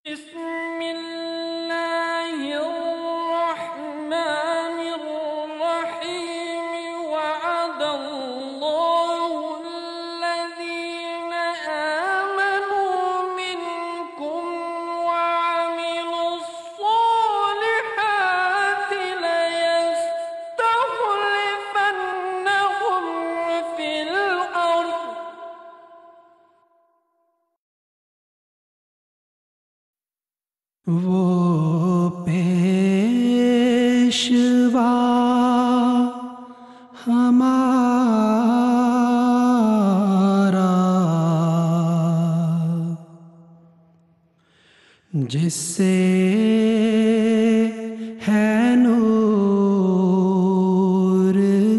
بسم الله الرحمن الرحيم وعد الله الذين آمنوا منكم وعملوا الصالحات ليستخلفنهم في الأرض وہ پیشوا ہمارا جس سے ہے نور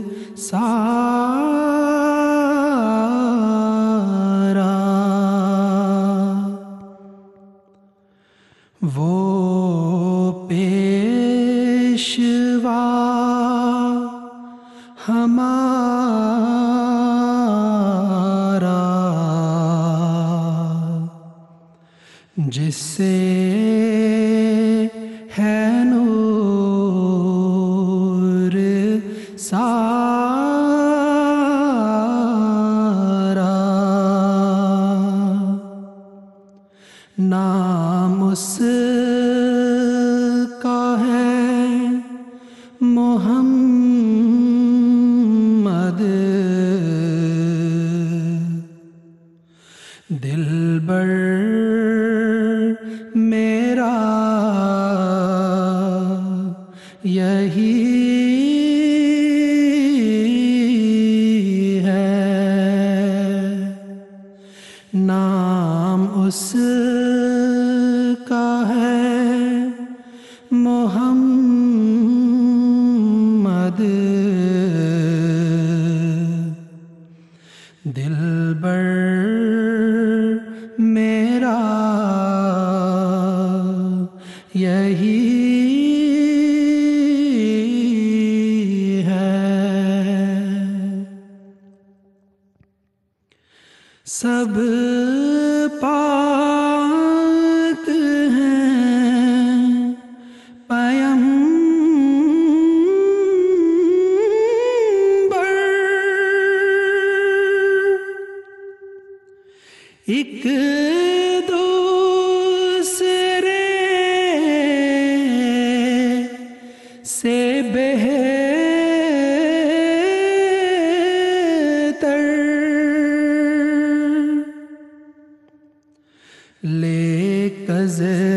سارا، وہ پیشوا ہمارا جس سے ہے نور سارا، نام اس کا ہے محمد، دلبر میرا یہی ہے، نام اس کا ہے محمد، دلبر میرا یہی ہے، سب پاک ہیں پیمبر، ایک دوسرے سے بہتر، لیکز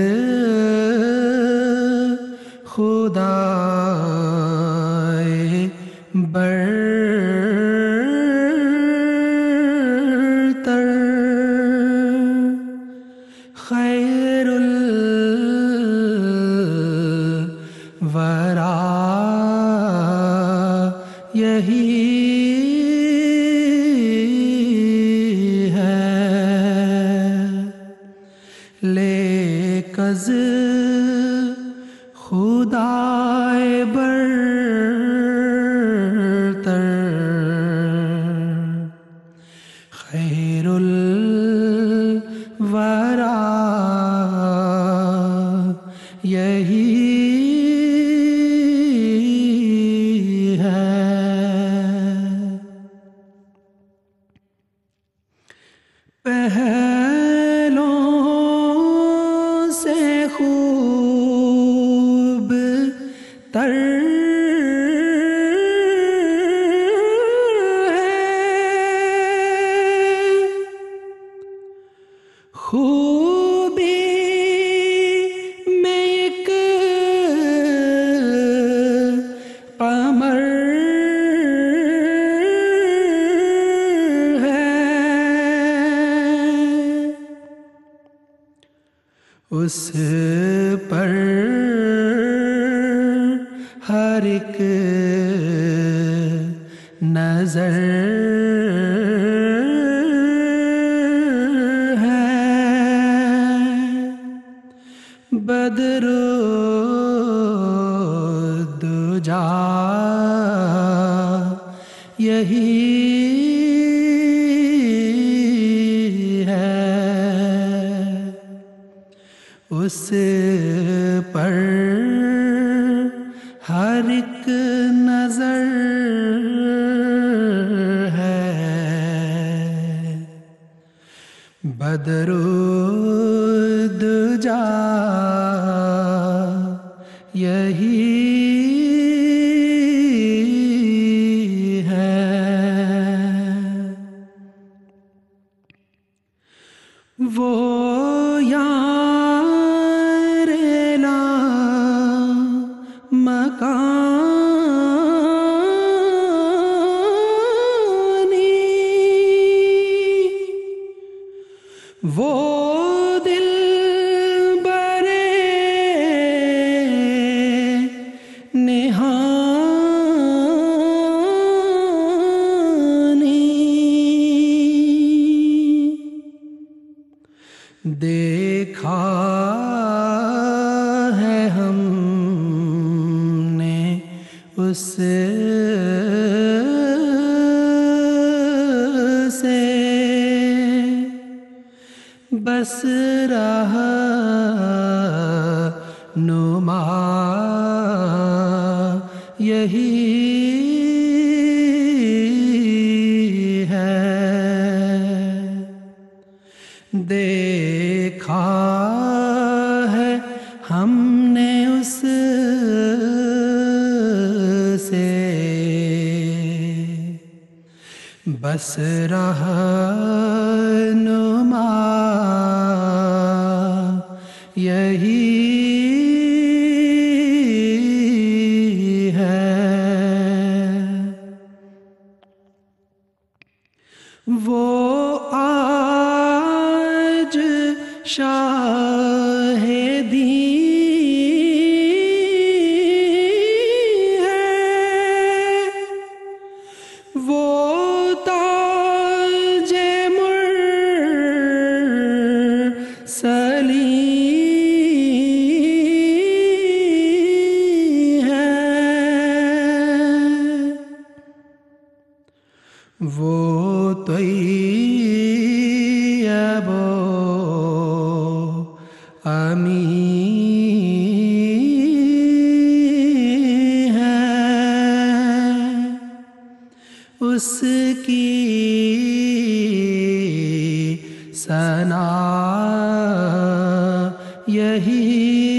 خدائے برتر، خیر الورا یہی ہے، لیکز خدائے برتر، خیر الورا یہی ہے، پہلوں سے خوب تر خوبی میں ایک قمر ہے، اس پر ہر ایک نظر بدر الدجا یہی ہے، اس پر ہر ایک نظر ہے، بدر الدجا یہی ہے، وہ یار لا مکانی، وہ دل برے نہانی، دیکھا ہے ہم نے اس سے، بس رہا نما یہی ہے، دیکھا ہے ہم نے اس سے، بس رہا نما یہی ہے، وہ آج شاہدی ہے، وہ تاج مرسلی ہے، وہ طیب و امی ہے، اس کی ثنا یہی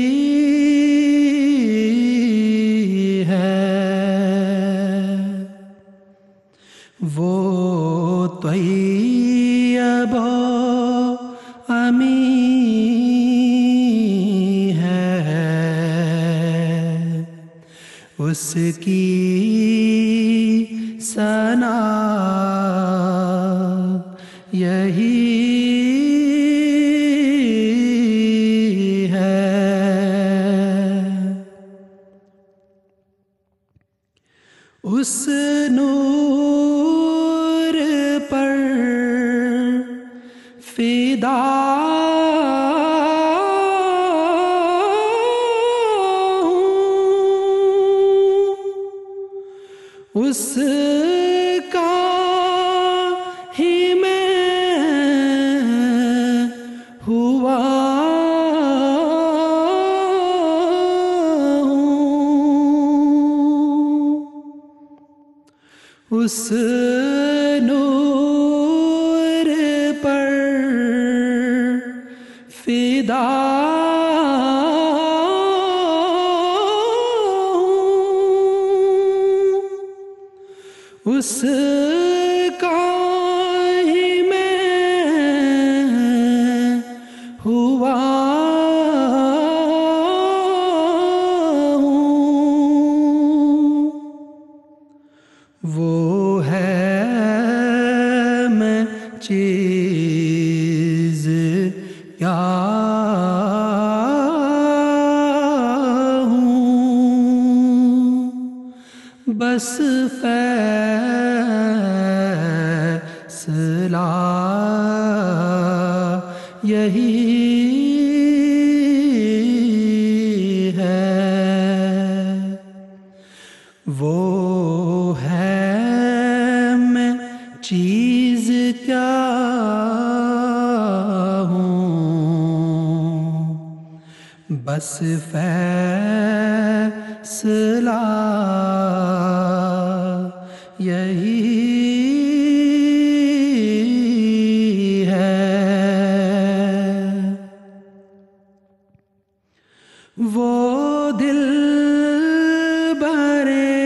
ہے، وہ طیب و امی ہے، اس کی ثنا یہی ہے، اس نور پر فدا ہوں، اس کا ہی میں ہوا ہوں، اس نور پر فدا ہوں، اس کا ہی میں ہوا ہوں، وہ ہے میں چیز کیا ہوں، بس فیصلہ یہی ہے، وہ ہے میں چیز کیا ہوں، بس فیصلہ یہی ہے، وہ دل برے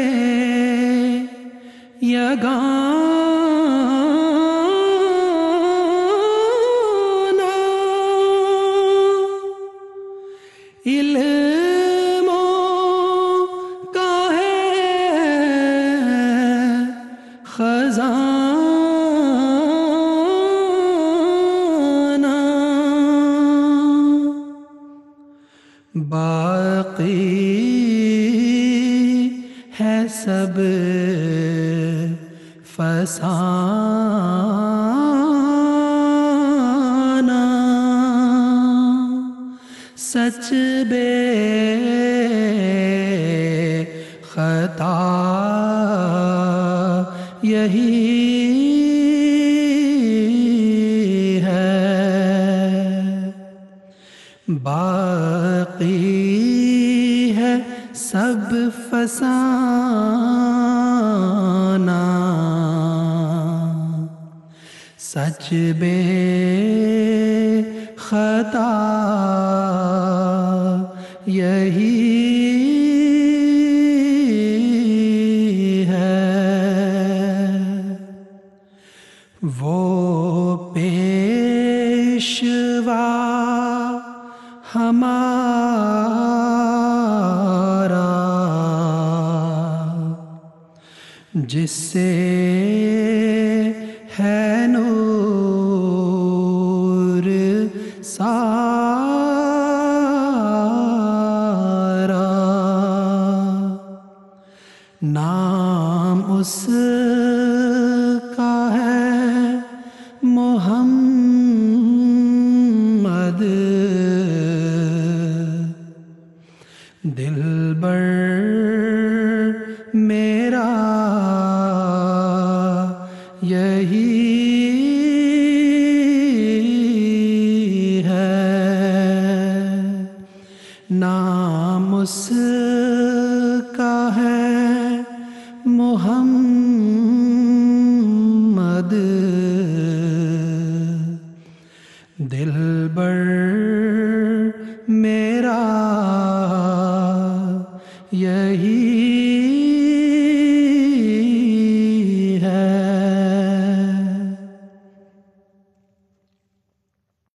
یگانا علموں کا ہے خزانہ، باقی ہے سب فسانہ، سچ بے خطا یہی ہے، باقی ہے سب فسانہ، سچ بے خطا یہی ہے، وہ پیشوا ہمارا جس سے ہے نور سارا، نام اس کا ہے محمد، دلبر میرا یہی ہے، نام اس کا ہے محمد، دلبر